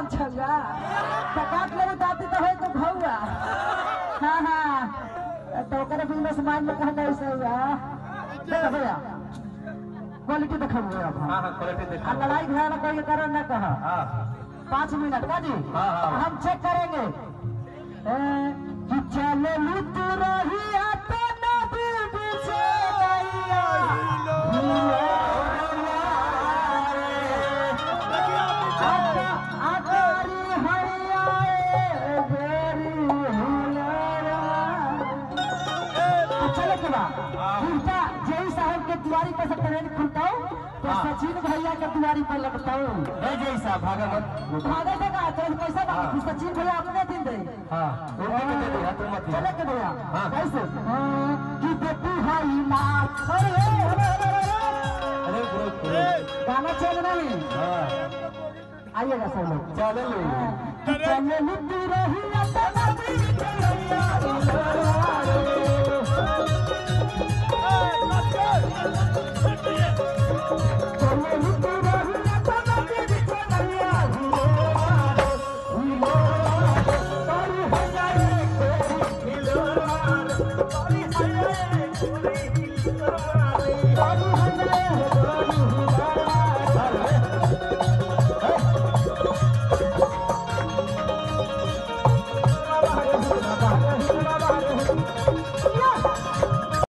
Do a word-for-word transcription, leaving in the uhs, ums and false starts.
छुआ तो काट ले दाती तो है तो भौआ हाँ हाँ तो करे बिजनेस मान में कहना ऐसा हुआ देखो भैया क्वालिटी देखो भैया हां हां क्वालिटी देखो लड़ाई झगड़ा कोई करो ना कहा हां पाँच मिनट का जी हां हां हम चेक करेंगे कि चले लुट रही तो नदी पीछे नैया आकारी हैया बेरी हुनरा चलो के बाद खुलता जय साहब के दुआरी पर से ट्रेन खुलता हूँ तो सचिन भैया के दुआरी पर लगता हूँ जय साहब भागा मत भागा से का तो पैसा बाकी सचिन भैया अपने दिन दे हां उनके दे दे हां तुम मत चले के भैया कैसे कि बेटी हाई ना अरे गुरु गाना चल नहीं हां आइएगा सब लोग चलो चले लुटी रही